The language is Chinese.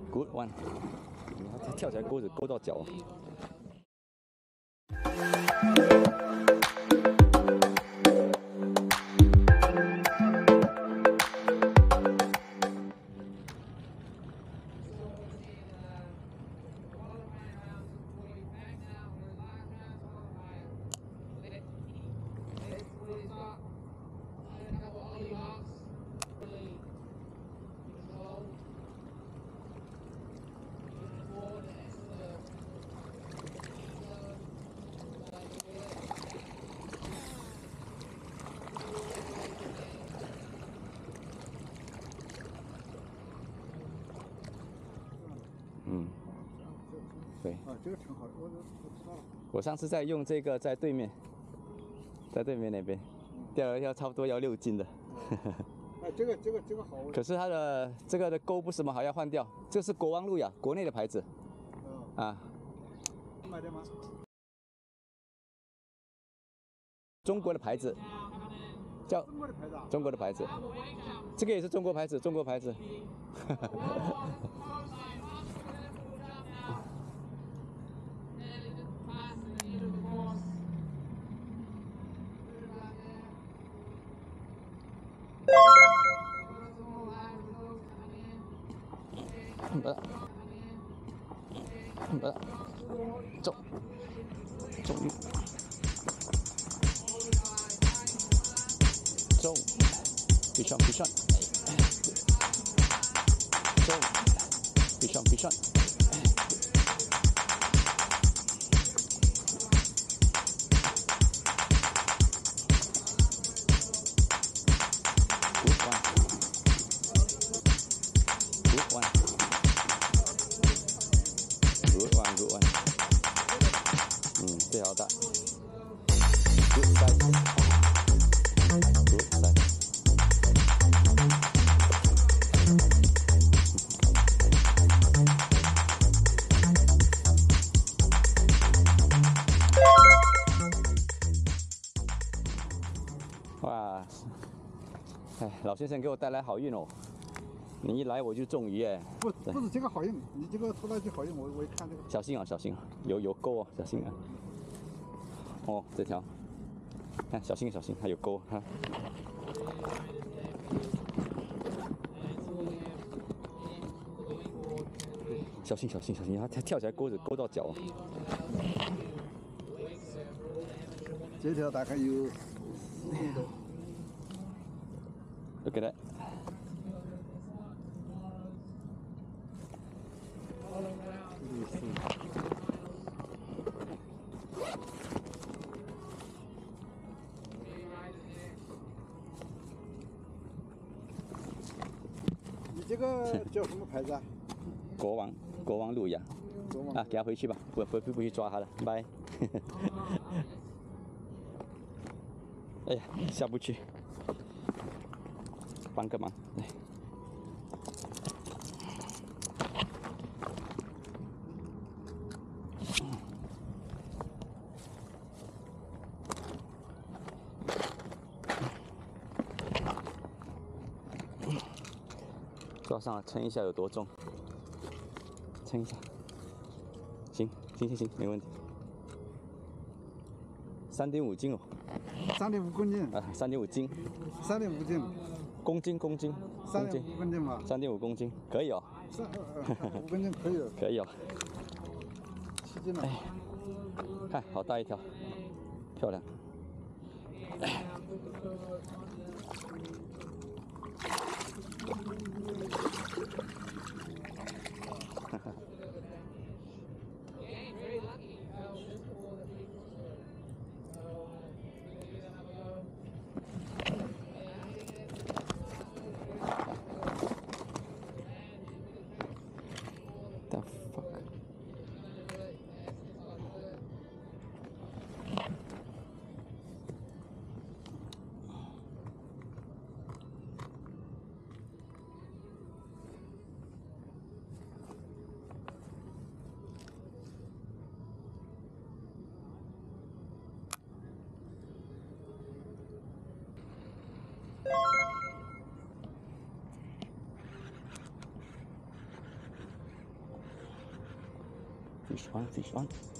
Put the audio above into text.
Good one， 他跳起来钩子勾到脚。对。啊，这个挺好，我知道了。我上次在用这个，在对面那边，钓了一条差不多要6斤的。 哎，这个好。 可是它的这个的钩不是蛮好，要换掉。这是国王路亚，国内的牌子。啊。 买的吗？ 中国的牌子。叫中国的牌子啊？ 中国的牌子。这个也是中国牌子，中国牌子。中必上中，必上。Good one. 最好大。Good size. Good size. 哇，哎，老先生给我带来好运哦！你一来我就中鱼哎！ 不是这个好运，你这个拖拉机好运，我一看这个。 小心啊，小心啊，有钩哦，小心啊！哦，这条，看小心，它有钩哈。小心，它跳起来钩子勾到脚。 这条大概有4斤多。 Look at that. 你这个叫什么牌子啊？ 国王路亚。啊，给他回去吧，不去抓他了，拜。哎呀，下不去，帮个忙，来。抓上了，称一下有多重，称一下，行，没问题。3.5斤哦。 3.5公斤。 啊，3.5斤。 3.5斤。 公斤。 3.5公斤吗 ？3.5公斤，可以哦。 5公斤可以。 可以哦。 7斤了。 哎，看好大一条，漂亮。The fuck? Fish on, fish on.